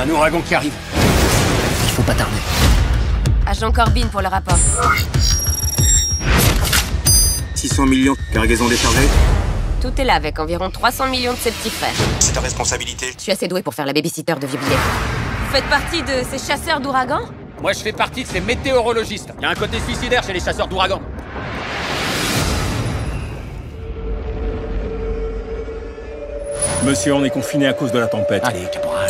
un ouragan qui arrive. Il faut pas tarder. Agent Corbin pour le rapport. 600 millions, cargaison déchargée. Tout est là avec environ 300 millions de ses petits frères. C'est ta responsabilité. Je suis assez doué pour faire la babysitter de vieux billets. Vous faites partie de ces chasseurs d'ouragans? Moi, je fais partie de ces météorologistes. Il y a un côté suicidaire chez les chasseurs d'ouragans. Monsieur, on est confiné à cause de la tempête. Allez, caporal.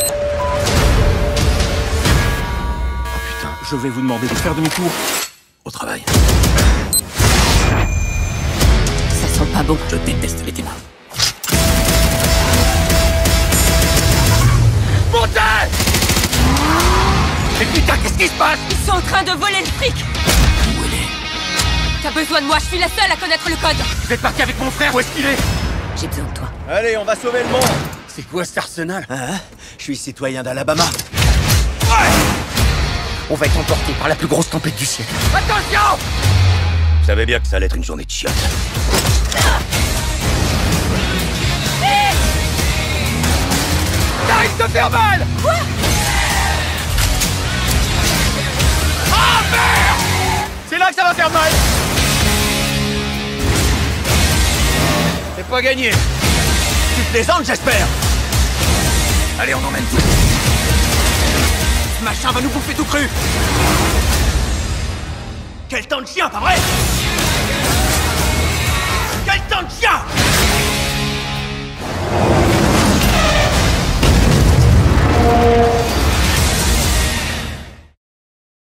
Oh putain, je vais vous demander de faire demi-tour. Au travail. Ça sent pas bon. Je déteste les témoins. Montez! Mais putain, qu'est-ce qui se passe? Ils sont en train de voler le fric! Où elle est? T'as besoin de moi, je suis la seule à connaître le code! Vous êtes parti avec mon frère, où est-ce qu'il est? J'ai besoin de toi. Allez, on va sauver le monde. C'est quoi cet arsenal? Hein? Je suis citoyen d'Alabama. On va être emporté par la plus grosse tempête du siècle. Attention! Je savais bien que ça allait être une journée de chiottes. Ça risque de faire mal! Quoi? Ah merde! C'est là que ça va faire mal! C'est pas gagné. Tu plaisantes, j'espère. Allez, on emmène tout. Ce machin va nous bouffer tout cru. Quel temps de chien, pas vrai? Quel temps de chien!